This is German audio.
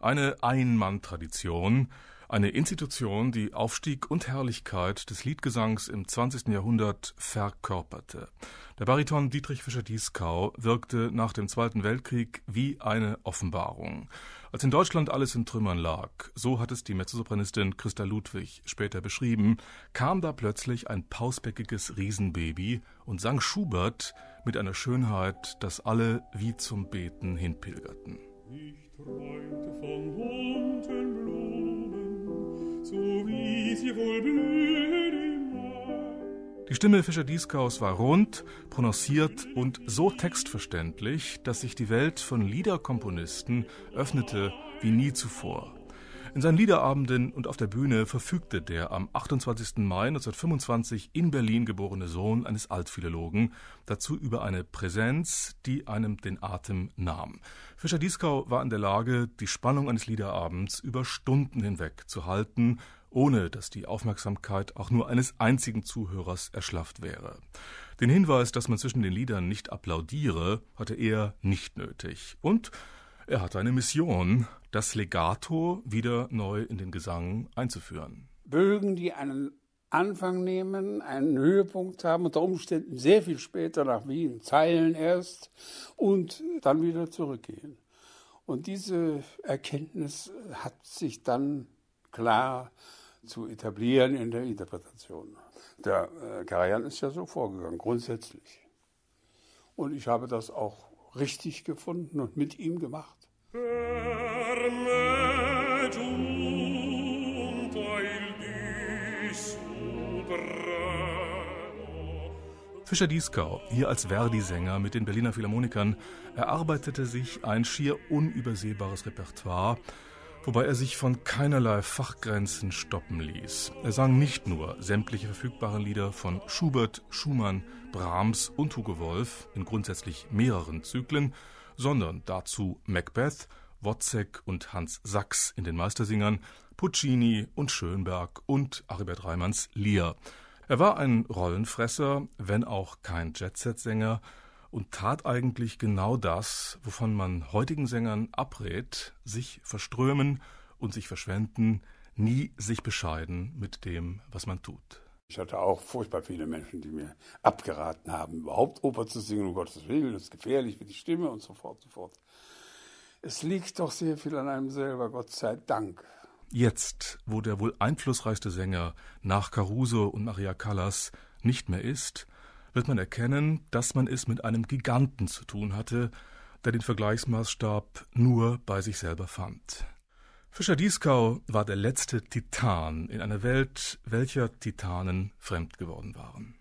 Eine Ein-Mann-Tradition, eine Institution, die Aufstieg und Herrlichkeit des Liedgesangs im 20. Jahrhundert verkörperte. Der Bariton Dietrich Fischer-Dieskau wirkte nach dem Zweiten Weltkrieg wie eine Offenbarung. Als in Deutschland alles in Trümmern lag, so hat es die Mezzosopranistin Christa Ludwig später beschrieben, kam da plötzlich ein pausbäckiges Riesenbaby und sang Schubert mit einer Schönheit, dass alle wie zum Beten hinpilgerten. Ich träumte von bunten Blumen, so wie sie wohl blühen im Mai. Die Stimme Fischer-Dieskaus war rund, prononciert und so textverständlich, dass sich die Welt von Liederkomponisten öffnete wie nie zuvor. In seinen Liederabenden und auf der Bühne verfügte der am 28. Mai 1925 in Berlin geborene Sohn eines Altphilologen dazu über eine Präsenz, die einem den Atem nahm. Fischer-Dieskau war in der Lage, die Spannung eines Liederabends über Stunden hinweg zu halten, ohne dass die Aufmerksamkeit auch nur eines einzigen Zuhörers erschlafft wäre. Den Hinweis, dass man zwischen den Liedern nicht applaudiere, hatte er nicht nötig. Und er hatte eine Mission, das Legato wieder neu in den Gesang einzuführen. Bögen, die einen Anfang nehmen, einen Höhepunkt haben, unter Umständen sehr viel später nach Wien, Zeilen erst und dann wieder zurückgehen. Und diese Erkenntnis hat sich dann klar zu etablieren in der Interpretation. Der Karajan ist ja so vorgegangen, grundsätzlich. Und ich habe das auch richtig gefunden und mit ihm gemacht. Fischer-Dieskau, hier als Verdi-Sänger mit den Berliner Philharmonikern, erarbeitete sich ein schier unübersehbares Repertoire, wobei er sich von keinerlei Fachgrenzen stoppen ließ. Er sang nicht nur sämtliche verfügbaren Lieder von Schubert, Schumann, Brahms und Hugo Wolf in grundsätzlich mehreren Zyklen, sondern dazu Macbeth, Wozzeck und Hans Sachs in den Meistersingern, Puccini und Schönberg und Aribert Reimanns Lear. Er war ein Rollenfresser, wenn auch kein Jet-Set-Sänger, und tat eigentlich genau das, wovon man heutigen Sängern abrät: sich verströmen und sich verschwenden, nie sich bescheiden mit dem, was man tut. Ich hatte auch furchtbar viele Menschen, die mir abgeraten haben, überhaupt Oper zu singen, um Gottes Willen, das ist gefährlich für die Stimme und so fort, so fort. Es liegt doch sehr viel an einem selber, Gott sei Dank. Jetzt, wo der wohl einflussreichste Sänger nach Caruso und Maria Callas nicht mehr ist, wird man erkennen, dass man es mit einem Giganten zu tun hatte, der den Vergleichsmaßstab nur bei sich selber fand. Fischer-Dieskau war der letzte Titan in einer Welt, welcher Titanen fremd geworden waren.